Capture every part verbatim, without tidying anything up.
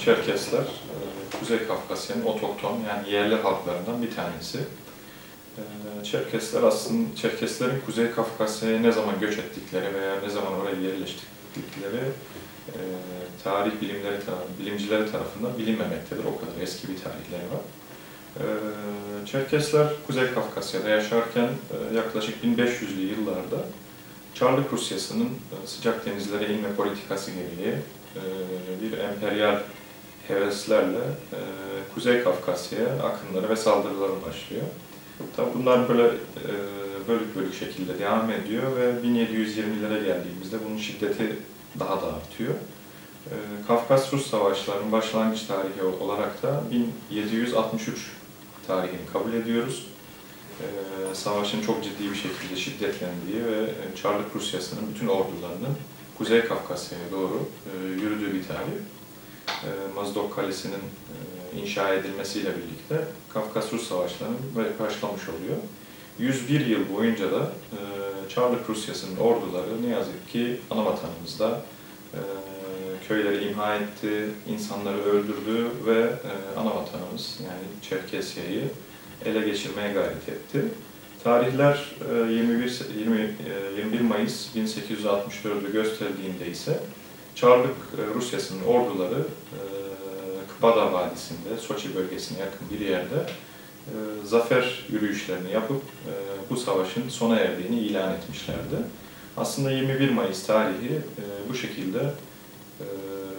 Çerkesler, Kuzey Kafkasya'nın otokton yani yerli halklarından bir tanesi. Çerkesler aslında Çerkeslerin Kuzey Kafkasya'ya ne zaman göç ettikleri veya ne zaman oraya yerleştikleri e, tarih bilimleri bilimcileri tarafından bilinmemektedir. O kadar eski bir tarihleri var. E, Çerkesler Kuzey Kafkasya'da yaşarken e, yaklaşık bin beş yüzlü yıllarda Çarlık Rusyası'nın e, sıcak denizlere inme politikası gereği e, bir emperyal heveslerle e, Kuzey Kafkasya'ya akınları ve saldırıları başlıyor. Tabi bunlar böyle e, bölük bölük şekilde devam ediyor ve bin yedi yüz yirmilere geldiğimizde bunun şiddeti daha da artıyor. E, Kafkas-Rus Savaşları'nın başlangıç tarihi olarak da bin yedi yüz altmış üç tarihini kabul ediyoruz. E, savaşın çok ciddi bir şekilde şiddetlendiği ve Çarlık Rusyası'nın bütün ordularının Kuzey Kafkasya'ya doğru e, yürüdüğü bir tarih. E, Mazdok Kalesi'nin e, inşa edilmesiyle birlikte Kafkas-Rus Savaşları'nın böyle başlamış oluyor. yüz bir yıl boyunca da e, Çarlık Rusyası'nın orduları ne yazık ki anavatanımızda e, köyleri imha etti, insanları öldürdü ve e, anavatanımız yani Çerkesya'yı ele geçirmeye gayret etti. Tarihler e, yirmi bir, yirmi, yirmi bir Mayıs bin sekiz yüz altmış dörd'ü gösterdiğinde ise Çarlık Rusyası'nın orduları e, Kbada Vadisi'nde, Soçi bölgesine yakın bir yerde e, zafer yürüyüşlerini yapıp e, bu savaşın sona erdiğini ilan etmişlerdi. Aslında yirmi bir Mayıs tarihi e, bu şekilde e,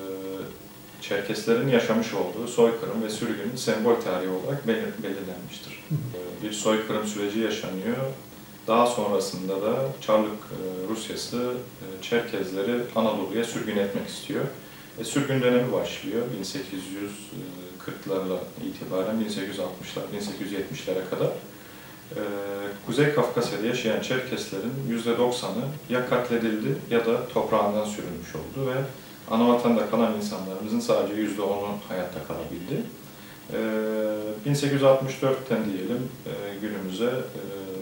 Çerkeslerin yaşamış olduğu soykırım ve sürgünün sembol tarihi olarak belir belirlenmiştir. E, bir soykırım süreci yaşanıyor. Daha sonrasında da Çarlık e, Rusyası e, Çerkezleri Anadolu'ya sürgün etmek istiyor. E, sürgün dönemi başlıyor bin sekiz yüz kırk'larla itibaren bin sekiz yüz altmış'lar, bin sekiz yüz yetmiş'lere kadar. E, Kuzey Kafkasya'da yaşayan Çerkeslerin yüzde doksan'ı ya katledildi ya da toprağından sürülmüş oldu ve anavatanda kalan insanlarımızın sadece yüzde on'u hayatta kalabildi. E, bin sekiz yüz altmış dört'ten diyelim e, günümüze e,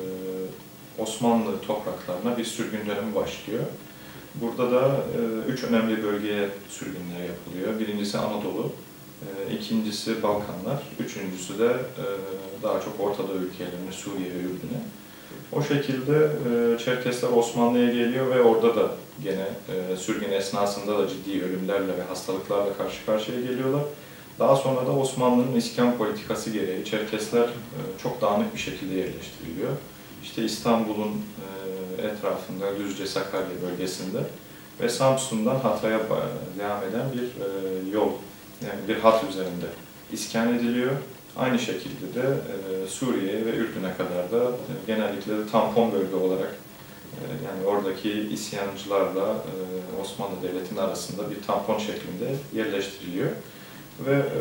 Osmanlı topraklarına bir sürgün dönemi başlıyor. Burada da e, üç önemli bölgeye sürgünler yapılıyor. Birincisi Anadolu, e, ikincisi Balkanlar, üçüncüsü de e, daha çok Orta Doğu ülkelerine, Suriye ve Ürdün'e. O şekilde e, Çerkesler Osmanlı'ya geliyor ve orada da gene e, sürgün esnasında da ciddi ölümlerle ve hastalıklarla karşı karşıya geliyorlar. Daha sonra da Osmanlı'nın iskan politikası gereği Çerkesler e, çok dağınık bir şekilde yerleştiriliyor. İşte İstanbul'un e, etrafında, Düzce, Sakarya bölgesinde ve Samsun'dan Hatay'a devam eden bir e, yol, yani bir hat üzerinde iskan ediliyor. Aynı şekilde de e, Suriye ve Ürdün'e kadar da e, genellikle de tampon bölge olarak e, yani oradaki isyancılarla e, Osmanlı Devleti'nin arasında bir tampon şeklinde yerleştiriliyor. Ve e,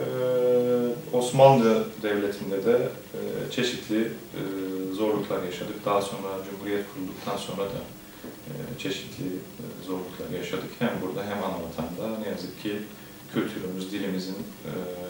Osmanlı Devleti'nde de e, çeşitli e, zorluklar yaşadık. Daha sonra Cumhuriyet kurulduktan sonra da e, çeşitli e, zorluklar yaşadık. Hem burada hem anavatanda ne yazık ki kültürümüz, dilimizin e,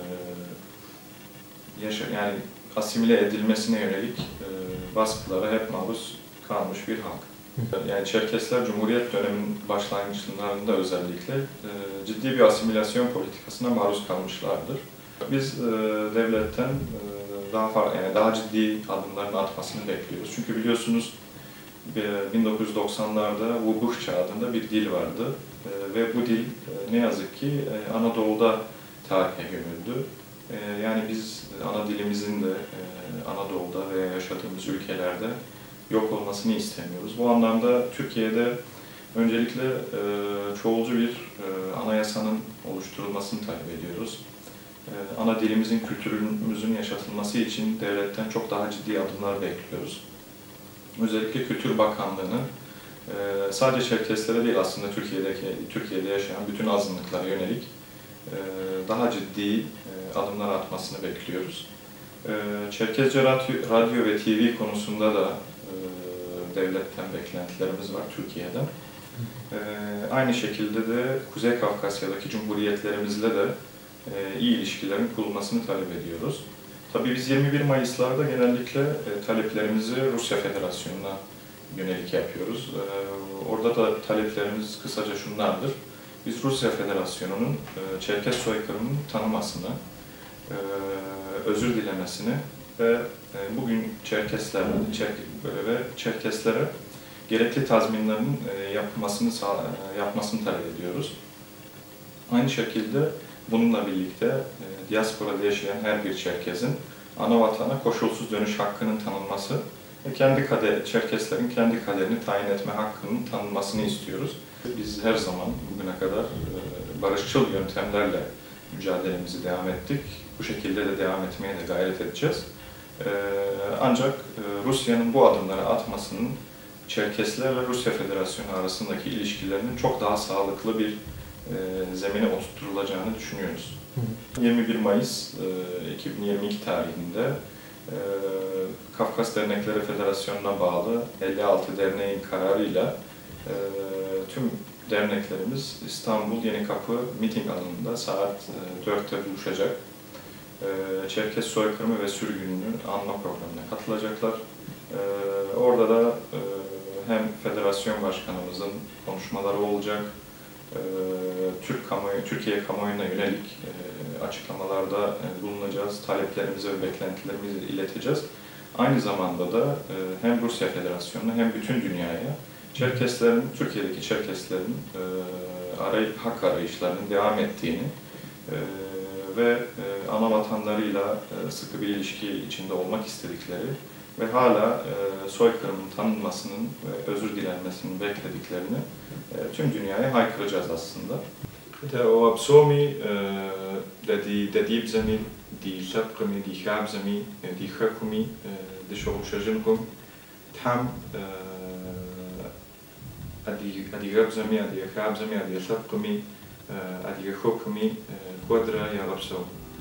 yaşa yani asimile edilmesine yönelik e, baskılara hep maruz kalmış bir halk. Yani Çerkesler Cumhuriyet döneminin başlangıçlarında özellikle e, ciddi bir asimilasyon politikasına maruz kalmışlardır. Biz e, devletten e, daha farklı, yani daha ciddi adımların atmasını bekliyoruz. Çünkü biliyorsunuz e, bin dokuz yüz doksan'larda Vubuhça adında bir dil vardı e, ve bu dil e, ne yazık ki e, Anadolu'da tarihe gömüldü. E, yani biz ana dilimizin de e, Anadolu'da veya yaşadığımız ülkelerde yok olmasını istemiyoruz. Bu anlamda Türkiye'de öncelikle e, çoğulcu bir e, anayasanın oluşturulmasını talep ediyoruz. E, ana dilimizin, kültürümüzün yaşatılması için devletten çok daha ciddi adımlar bekliyoruz. Özellikle Kültür Bakanlığı'nın e, sadece Çerkeslere değil aslında Türkiye'deki Türkiye'de yaşayan bütün azınlıklara yönelik e, daha ciddi e, adımlar atmasını bekliyoruz. E, Çerkezce radyo, radyo ve T V konusunda da devletten beklentilerimiz var Türkiye'den. Ee, aynı şekilde de Kuzey Kafkasya'daki cumhuriyetlerimizle de e, iyi ilişkilerin kurulmasını talep ediyoruz. Tabii biz yirmi bir Mayıs'larda genellikle e, taleplerimizi Rusya Federasyonu'na yönelik yapıyoruz. E, orada da taleplerimiz kısaca şunlardır. Biz Rusya Federasyonu'nun e, Çerkes soykırımını tanımasını, e, özür dilemesini ve e, bugün Çerkeslerle Çerk ve Çerkeslere gerekli tazminlerin e, yapılmasını e, yapmasını talep ediyoruz. Aynı şekilde bununla birlikte e, diasporada yaşayan her bir Çerkez'in ana vatana koşulsuz dönüş hakkının tanınması ve kendi kader, Çerkeslerin kendi kaderini tayin etme hakkının tanınmasını istiyoruz. Biz her zaman bugüne kadar e, barışçıl yöntemlerle mücadelemizi devam ettik. Bu şekilde de devam etmeye de gayret edeceğiz. E, ancak e, Rusya'nın bu adımları atmasının Çerkesler ve Rusya Federasyonu arasındaki ilişkilerinin çok daha sağlıklı bir e, zemine oturtulacağını düşünüyoruz. yirmi bir Mayıs iki bin yirmi iki tarihinde e, Kafkas Dernekleri Federasyonu'na bağlı elli altı derneğin kararıyla e, tüm derneklerimiz İstanbul Yenikapı miting alanında saat e, dörtte buluşacak. E, Çerkes soykırımı ve sürgününü anma programına katılacaklar. E, orada da e, hem federasyon başkanımızın konuşmaları olacak, e, Türk kamuoyu, Türkiye kamuoyuna yönelik e, açıklamalarda e, bulunacağız, taleplerimizi ve beklentilerimizi ileteceğiz. Aynı zamanda da e, hem Rusya Federasyonu'na hem bütün dünyaya Çerkeslerin, Türkiye'deki Çerkeslerin e, aray, hak arayışlarının devam ettiğini e, ve e, ana vatanlarıyla e, sıkı bir ilişki içinde olmak istedikleri ve hala e, soykırımın tanınmasının ve özür dilenmesinin beklediklerini e, tüm dünyaya haykıracağız aslında. Der Oabsomi, dedi dedi zemi, di şapkami, di şabzemi, di hakumi, di şovuşajınkum tam adi adi gabzemi, adi şabzemi, adi şapkami, adi hakumi, quadra ya Oabsomi.